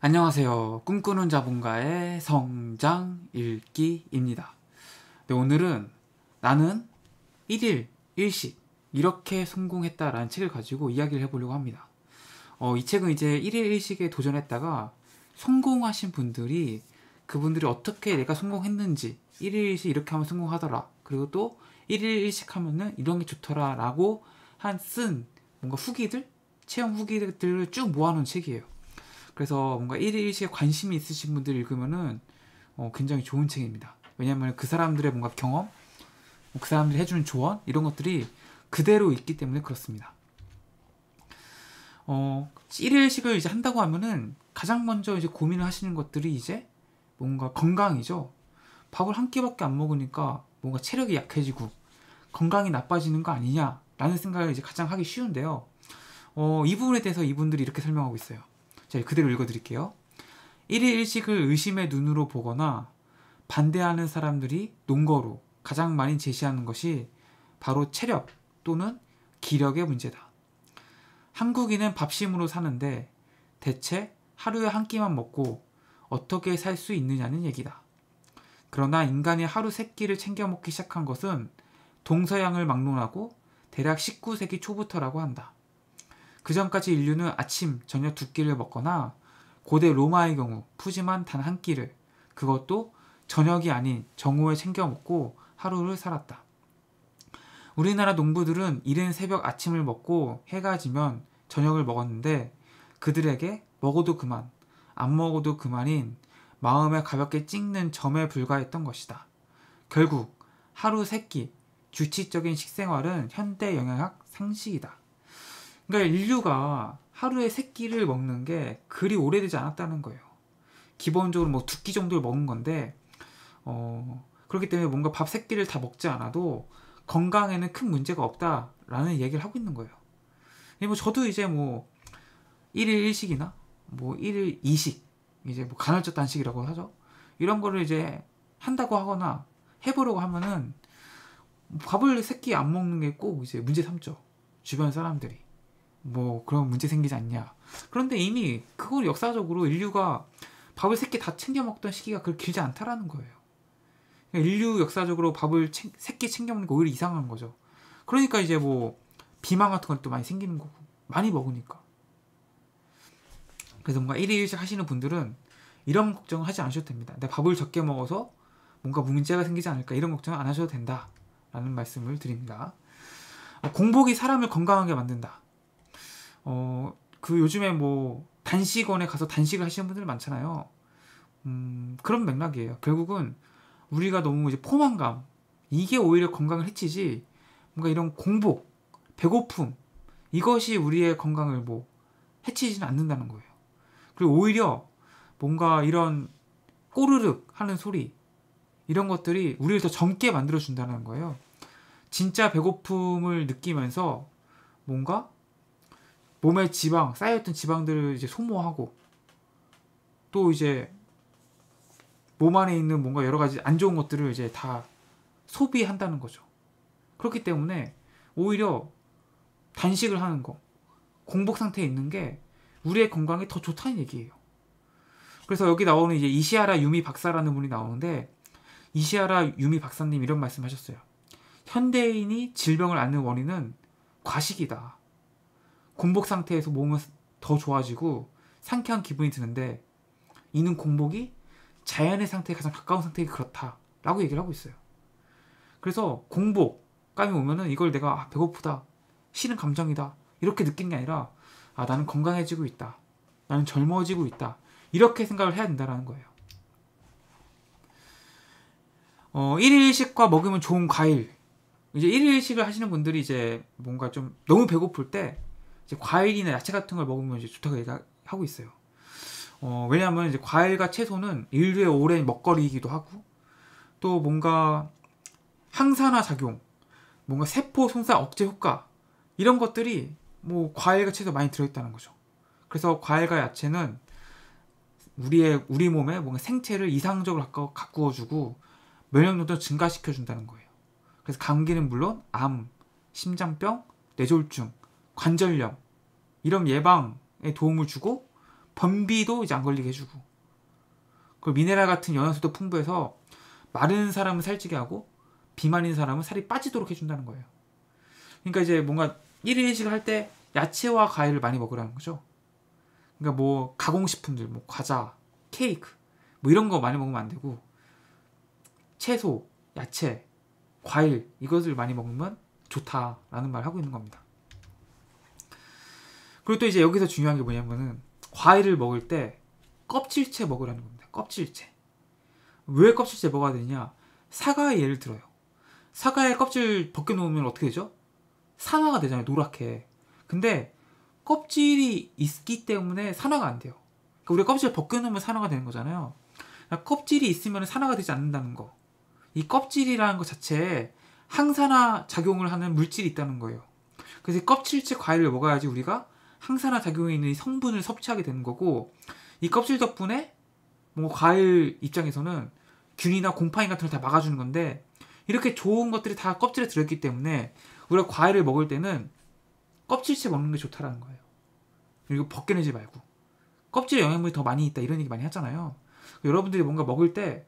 안녕하세요. 꿈꾸는 자본가의 성장 읽기입니다. 네, 오늘은 나는 1일 1식 이렇게 성공했다라는 책을 가지고 이야기를 해보려고 합니다. 이 책은 이제 1일 1식에 도전했다가 성공하신 분들이 그분들이 어떻게 내가 성공했는지 1일 1식 이렇게 하면 성공하더라. 그리고 또 1일 1식 하면은 이런 게 좋더라 라고 쓴 뭔가 후기들, 체험 후기들을 쭉 모아놓은 책이에요. 그래서 뭔가 1일 1식에 관심이 있으신 분들 읽으면은 굉장히 좋은 책입니다. 왜냐하면 그 사람들의 뭔가 경험, 그 사람들이 해주는 조언 이런 것들이 그대로 있기 때문에 그렇습니다. 1일 1식을 이제 한다고 하면은 가장 먼저 이제 고민을 하시는 것들이 이제 뭔가 건강이죠. 밥을 한 끼밖에 안 먹으니까 뭔가 체력이 약해지고 건강이 나빠지는 거 아니냐라는 생각을 이제 가장 하기 쉬운데요. 이 부분에 대해서 이분들이 이렇게 설명하고 있어요. 자, 그대로 읽어드릴게요. 1일 1식을 의심의 눈으로 보거나 반대하는 사람들이 논거로 가장 많이 제시하는 것이 바로 체력 또는 기력의 문제다. 한국인은 밥심으로 사는데 대체 하루에 한 끼만 먹고 어떻게 살 수 있느냐는 얘기다. 그러나 인간이 하루 3끼를 챙겨 먹기 시작한 것은 동서양을 막론하고 대략 19세기 초부터라고 한다. 그 전까지 인류는 아침, 저녁 2끼를 먹거나 고대 로마의 경우 푸짐한 단 한 끼를, 그것도 저녁이 아닌 정오에 챙겨 먹고 하루를 살았다. 우리나라 농부들은 이른 새벽 아침을 먹고 해가 지면 저녁을 먹었는데 그들에게 먹어도 그만, 안 먹어도 그만인 마음에 가볍게 찍는 점에 불과했던 것이다. 결국 하루 3끼, 규칙적인 식생활은 현대 영양학 상식이다. 그러니까 인류가 하루에 3끼를 먹는 게 그리 오래되지 않았다는 거예요. 기본적으로 뭐 2끼 정도를 먹은 건데 그렇기 때문에 뭔가 밥 3끼를 다 먹지 않아도 건강에는 큰 문제가 없다라는 얘기를 하고 있는 거예요. 뭐 저도 이제 뭐 1일 1식이나 뭐 1일 2식, 이제 뭐 간헐적 단식이라고 하죠. 이런 거를 이제 한다고 하거나 해보려고 하면은 밥을 3끼 안 먹는 게 꼭 이제 문제 삼죠. 주변 사람들이. 뭐 그런 문제 생기지 않냐. 그런데 이미 그걸 역사적으로 인류가 밥을 3끼 다 챙겨 먹던 시기가 그렇게 길지 않다라는 거예요. 인류 역사적으로 밥을 3끼 챙겨 먹는 게 오히려 이상한 거죠. 그러니까 이제 뭐 비만 같은 것도 많이 생기는 거고, 많이 먹으니까. 그래서 뭔가 1일 1식 하시는 분들은 이런 걱정을 하지 않으셔도 됩니다. 내가 밥을 적게 먹어서 뭔가 문제가 생기지 않을까, 이런 걱정은 안 하셔도 된다 라는 말씀을 드립니다. 공복이 사람을 건강하게 만든다. 요즘에 뭐 단식원에 가서 단식을 하시는 분들 많잖아요. 그런 맥락이에요. 결국은 우리가 너무 이제 포만감, 이게 오히려 건강을 해치지, 뭔가 이런 공복, 배고픔, 이것이 우리의 건강을 뭐 해치지는 않는다는 거예요. 그리고 오히려 뭔가 이런 꼬르륵 하는 소리, 이런 것들이 우리를 더 젊게 만들어 준다는 거예요. 진짜 배고픔을 느끼면서 뭔가 몸에 쌓여있던 지방들을 이제 소모하고, 또 이제 몸 안에 있는 뭔가 여러 가지 안 좋은 것들을 이제 다 소비한다는 거죠. 그렇기 때문에 오히려 단식을 하는 거, 공복 상태에 있는 게 우리의 건강에 더 좋다는 얘기예요. 그래서 여기 나오는 이제 이시하라 유미 박사라는 분이 나오는데, 이시하라 유미 박사님 이런 말씀하셨어요. 현대인이 질병을 앓는 원인은 과식이다. 공복 상태에서 몸은 더 좋아지고 상쾌한 기분이 드는데 이는 공복이 자연의 상태에 가장 가까운 상태가 그렇다라고 얘기를 하고 있어요. 그래서 공복감이 오면은 이걸 내가 배고프다, 싫은 감정이다 이렇게 느끼는 게 아니라 나는 건강해지고 있다, 나는 젊어지고 있다, 이렇게 생각을 해야 된다는 거예요. 1일 1식과 먹으면 좋은 과일, 이제 1일 1식을 하시는 분들이 이제 뭔가 좀 너무 배고플 때 이제 과일이나 야채 같은 걸 먹으면 이제 좋다고 얘기하고 있어요. 왜냐하면 이제 과일과 채소는 인류의 오랜 먹거리이기도 하고, 또 뭔가 항산화 작용, 뭔가 세포 손상 억제 효과, 이런 것들이 뭐 과일과 채소 많이 들어있다는 거죠. 그래서 과일과 야채는 우리 몸에 뭔가 생체를 이상적으로 가꾸어주고 면역력도 증가시켜준다는 거예요. 그래서 감기는 물론 암, 심장병, 뇌졸중, 관절염 이런 예방에 도움을 주고, 변비도 이제 안 걸리게 해주고, 그리고 미네랄 같은 영양소도 풍부해서 마른 사람은 살찌게 하고 비만인 사람은 살이 빠지도록 해준다는 거예요. 그러니까 이제 뭔가 1일 1식을 할 때 야채와 과일을 많이 먹으라는 거죠. 그러니까 뭐 가공식품들, 뭐 과자, 케이크 뭐 이런 거 많이 먹으면 안 되고, 채소, 야채, 과일 이것을 많이 먹으면 좋다라는 말을 하고 있는 겁니다. 그리고 또 이제 여기서 중요한 게 뭐냐면은 과일을 먹을 때 껍질째 먹으라는 겁니다. 껍질째. 왜 껍질째 먹어야 되냐? 사과의 예를 들어요. 사과의 껍질 벗겨놓으면 어떻게 되죠? 산화가 되잖아요. 노랗게. 근데 껍질이 있기 때문에 산화가 안 돼요. 그러니까 우리가 껍질을 벗겨놓으면 산화가 되는 거잖아요. 그러니까 껍질이 있으면 산화가 되지 않는다는 거. 이 껍질이라는 것 자체에 항산화 작용을 하는 물질이 있다는 거예요. 그래서 이 껍질째 과일을 먹어야지 우리가 항산화 작용에 있는 이 성분을 섭취하게 되는 거고, 이 껍질 덕분에 뭐 과일 입장에서는 균이나 곰팡이 같은 걸 다 막아주는 건데, 이렇게 좋은 것들이 다 껍질에 들어있기 때문에 우리가 과일을 먹을 때는 껍질째 먹는 게 좋다라는 거예요. 그리고 벗겨내지 말고. 껍질에 영양분이 더 많이 있다 이런 얘기 많이 하잖아요. 여러분들이 뭔가 먹을 때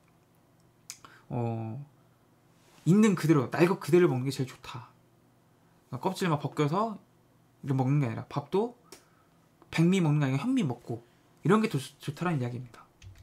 있는 그대로, 날 것 그대로 먹는 게 제일 좋다. 그러니까 껍질을 막 벗겨서 먹는 게 아니라 밥도 백미 먹는 게 아니라 현미 먹고 이런 게 좋다라는 이야기입니다.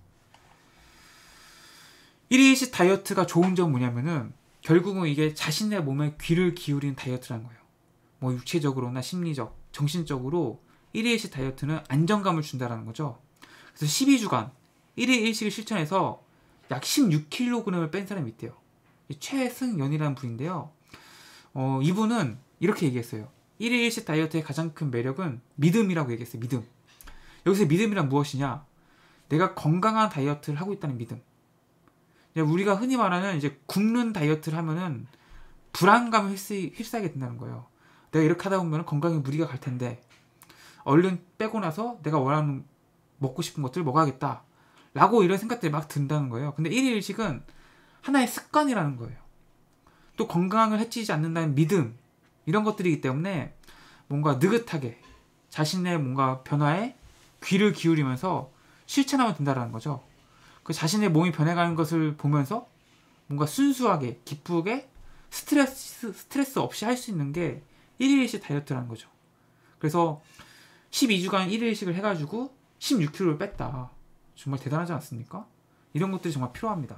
1일1식 다이어트가 좋은 점 뭐냐면은 결국은 이게 자신의 몸에 귀를 기울이는 다이어트라는 거예요. 뭐 육체적으로나 심리적, 정신적으로 1일1식 다이어트는 안정감을 준다라는 거죠. 그래서 12주간 1일1식을 실천해서 약 16kg을 뺀 사람이 있대요. 최승연이라는 분인데요. 이분은 이렇게 얘기했어요. 1일1식 다이어트의 가장 큰 매력은 믿음이라고 얘기했어요. 믿음. 여기서 믿음이란 무엇이냐? 내가 건강한 다이어트를 하고 있다는 믿음. 우리가 흔히 말하는 이제 굶는 다이어트를 하면은 불안감을 휩싸이게 된다는 거예요. 내가 이렇게 하다 보면 건강에 무리가 갈 텐데 얼른 빼고 나서 내가 원하는 먹고 싶은 것들을 먹어야겠다 라고 이런 생각들이 막 든다는 거예요. 근데 1일 1식은 하나의 습관이라는 거예요. 또 건강을 해치지 않는다는 믿음, 이런 것들이기 때문에 뭔가 느긋하게 자신의 뭔가 변화에 귀를 기울이면서 실천하면 된다는 거죠. 그 자신의 몸이 변해가는 것을 보면서 뭔가 순수하게 기쁘게 스트레스 없이 할 수 있는 게 1일 1식 다이어트라는 거죠. 그래서 12주간 1일 1식을 해가지고 16kg를 뺐다. 정말 대단하지 않습니까? 이런 것들이 정말 필요합니다.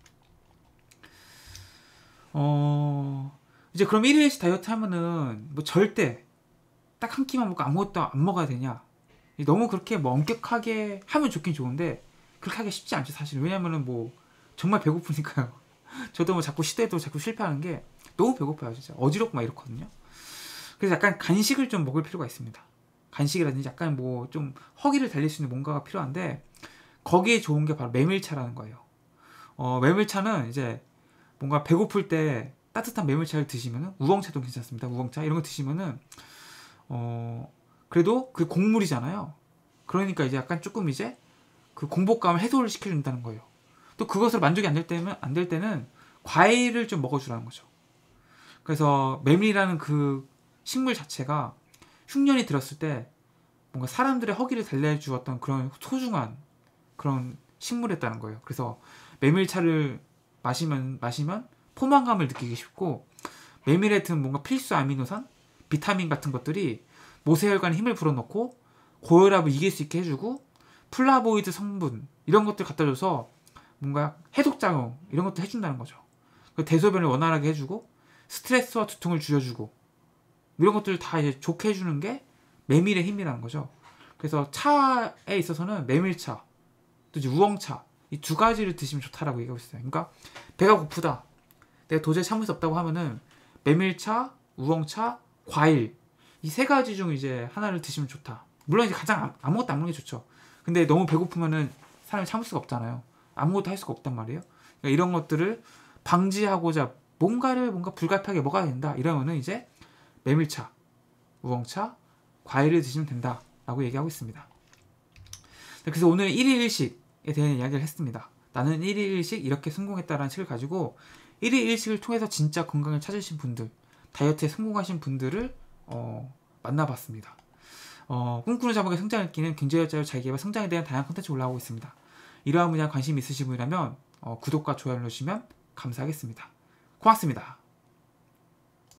이제 그럼 1일 1식 다이어트 하면은 뭐 절대 딱 한 끼만 먹고 아무것도 안 먹어야 되냐? 너무 그렇게 뭐 엄격하게 하면 좋긴 좋은데 그렇게 하기 쉽지 않죠, 사실. 왜냐면은 뭐 정말 배고프니까요. 저도 뭐 자꾸 시도해도 자꾸 실패하는 게 너무 배고파요, 진짜. 어지럽고 막 이렇거든요. 그래서 약간 간식을 좀 먹을 필요가 있습니다. 간식이라든지 약간 뭐 좀 허기를 달릴 수 있는 뭔가가 필요한데, 거기에 좋은 게 바로 메밀차라는 거예요. 메밀차는 이제 뭔가 배고플 때 따뜻한 메밀차를 드시면은, 우엉차도 괜찮습니다. 우엉차 이런 거 드시면은 그래도 그 곡물이잖아요. 그러니까 이제 약간 조금 이제 그 공복감을 해소를 시켜준다는 거예요. 또 그것으로 만족이 안 될 때는 과일을 좀 먹어주라는 거죠. 그래서 메밀이라는 그 식물 자체가 흉년이 들었을 때 뭔가 사람들의 허기를 달래주었던 그런 소중한 그런 식물이었다는 거예요. 그래서 메밀차를 마시면 포만감을 느끼기 쉽고, 메밀에 든 뭔가 필수 아미노산, 비타민 같은 것들이 모세혈관에 힘을 불어넣고 고혈압을 이길 수 있게 해주고, 플라보이드 성분 이런 것들 갖다 줘서 뭔가 해독작용 이런 것도 해준다는 거죠. 대소변을 원활하게 해주고 스트레스와 두통을 줄여주고 이런 것들을 다 이제 좋게 해주는 게 메밀의 힘이라는 거죠. 그래서 차에 있어서는 메밀차, 또 이제 우엉차, 이 두 가지를 드시면 좋다라고 얘기하고 있어요. 그러니까 배가 고프다, 내가 도저히 참을 수 없다고 하면은 메밀차, 우엉차, 과일 이 세 가지 중 이제 하나를 드시면 좋다. 물론 이제 가장 아무것도 안 먹는 게 좋죠. 근데 너무 배고프면은 사람이 참을 수가 없잖아요. 아무것도 할 수가 없단 말이에요. 그러니까 이런 것들을 방지하고자 뭔가 불가피하게 먹어야 된다 이러면은 이제 메밀차, 우엉차, 과일을 드시면 된다라고 얘기하고 있습니다. 그래서 오늘 1일 1식에 대한 이야기를 했습니다. 나는 1일 1식 이렇게 성공했다라는 책을 가지고 1일 1식을 통해서 진짜 건강을 찾으신 분들, 다이어트에 성공하신 분들을 만나봤습니다. 꿈꾸는 자본의 성장을 느끼는 경제적으로 자기개발 성장에 대한 다양한 콘텐츠 올라오고 있습니다. 이러한 분야에 관심 있으신 분이라면 구독과 좋아요 눌러주시면 감사하겠습니다. 고맙습니다.